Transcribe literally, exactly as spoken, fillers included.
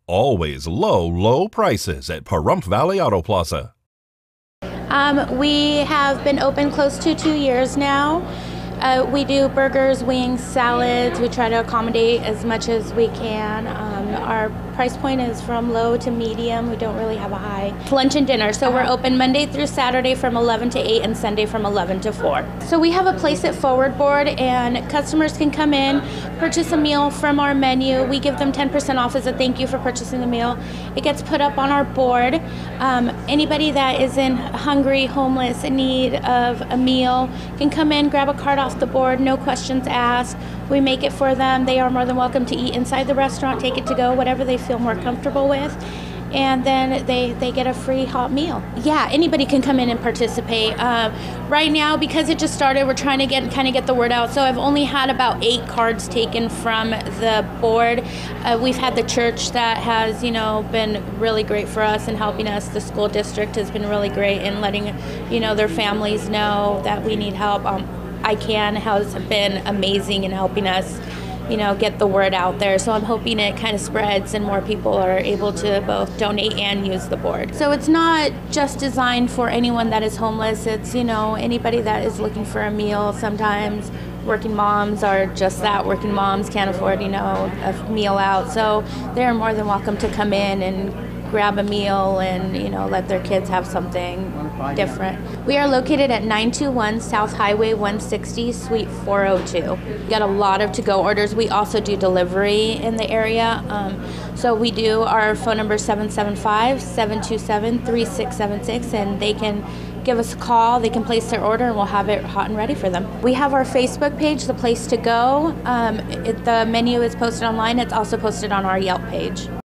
always low, low prices at Pahrump Valley Auto Plaza. Um, we have been open close to two years now. Uh, we do burgers, wings, salads. We try to accommodate as much as we can. Um, our price point is from low to medium. We don't really have a high. Lunch and dinner. So we're open Monday through Saturday from eleven to eight and Sunday from eleven to four. So we have a place at Forward Board, and customers can come in, purchase a meal from our menu. We give them ten percent off as a thank you for purchasing the meal. It gets put up on our board. Um, anybody that is in hungry, homeless, in need of a meal can come in, grab a card off the board, no questions asked. We make it for them. They are more than welcome to eat inside the restaurant, take it to go, whatever they feel more comfortable with. And then they, they get a free hot meal. Yeah, anybody can come in and participate. Uh, right now, because it just started, we're trying to get kind of get the word out. So I've only had about eight cards taken from the board. Uh, we've had the church that has, you know, been really great for us and helping us. The school district has been really great in letting, you know, their families know that we need help. Um, I Can has been amazing in helping us, you know, get the word out there. So I'm hoping it kind of spreads and more people are able to both donate and use the board. So it's not just designed for anyone that is homeless. It's, you know, anybody that is looking for a meal. Sometimes working moms are just that. Working moms can't afford, you know, a meal out. So they're more than welcome to come in and grab a meal and, you know, let their kids have something different. We are located at nine two one South Highway one sixty, Suite four oh two. We got a lot of to-go orders. We also do delivery in the area. Um, so we do, our phone number is seven seven five, seven two seven, three six seven six, and they can give us a call, they can place their order, and we'll have it hot and ready for them. We have our Facebook page, The Place to Go. Um, it, the menu is posted online. It's also posted on our Yelp page.